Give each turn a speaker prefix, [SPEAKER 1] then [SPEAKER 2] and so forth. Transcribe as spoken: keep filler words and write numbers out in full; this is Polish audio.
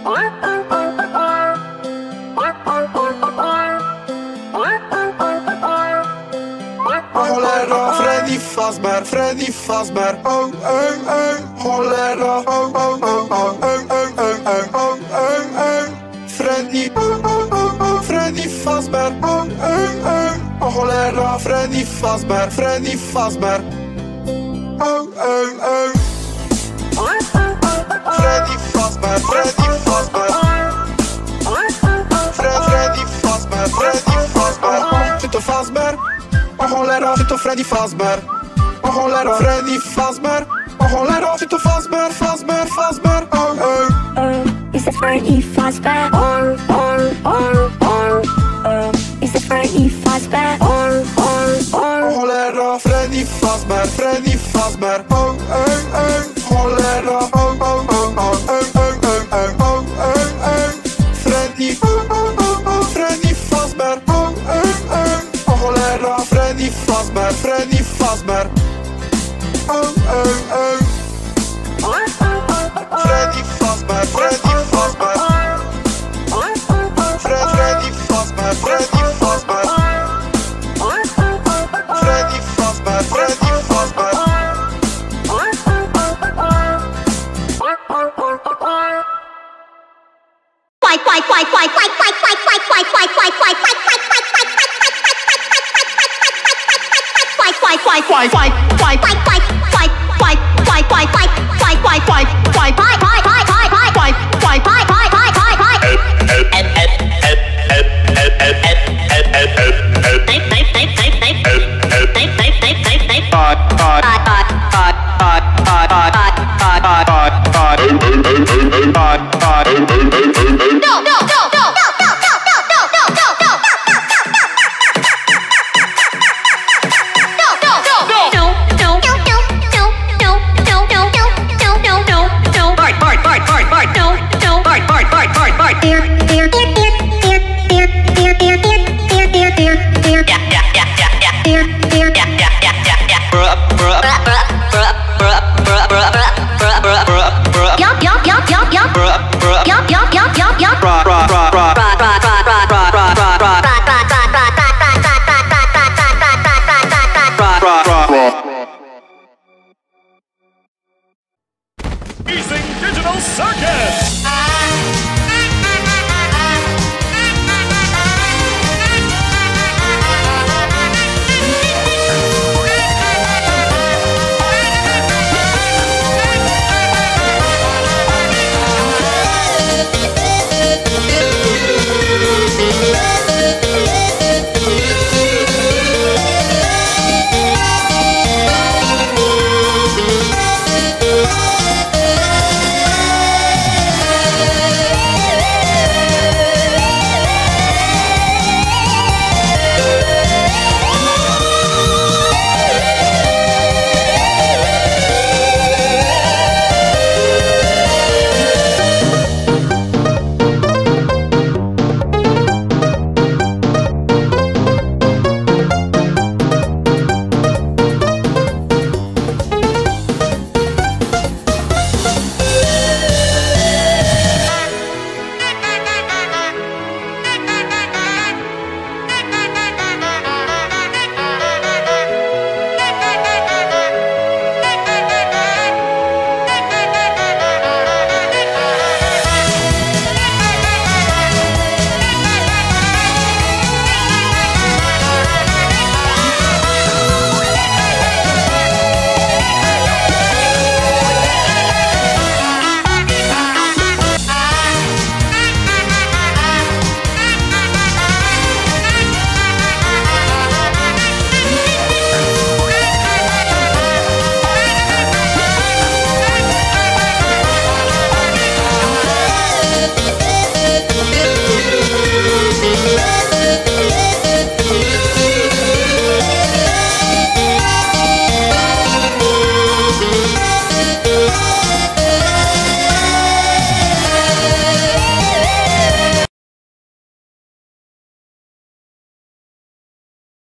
[SPEAKER 1] Cholera, Freddy Fazbear, Freddy Fazbear. Oh, oh, oh, cholera. Oh, oh, oh, oh, oh, oh, oh, oh, oh, oh. Freddy, oh, oh, oh, oh, Freddy Fazbear. Oh, oh, oh, oh, cholera, Freddy Fazbear, Freddy Fazbear. Oh, oh, oh. Freddy Fazbear, Freddy Fazbear. Fred, Freddy Fazbear, Freddy Fazbear. Czy to Fazbear? O cholera, czy to Freddy Fazbear? O cholera, Freddy Fazbear. O cholera, czy to Fazbear, Fazbear, Fazbear? Oh, oh.
[SPEAKER 2] Oh, is it Freddy Fazbear? Oh, oh, oh, oh. Oh, is it Freddy Fazbear? Oh, oh, oh.
[SPEAKER 1] O cholera, Freddy Fazbear, Freddy Fazbear. Oh, oh, oh. Cholera, oh, oh, oh, oh, oh, oh, oh, oh, oh, oh. Freddy, oh, oh, oh, oh, Freddy Fazbear. Oh, oh, oh. O cholera, Freddy Fazbear, Freddy Fazbear. Oh, oh, oh. Freddy Fazbear, Freddy Fazbear. Fred, Freddy Fazbear, Freddy Fazbear. Freddy Fazbear, Freddy Fazbear.
[SPEAKER 2] Quite, quite, quite, quite, quite, quite, quite, quite, quite, quite, quite, quite, quite, quite, quite, no, no, no, no, no, no, no, no, no, no, no, no.
[SPEAKER 3] Dencing Digital Circus!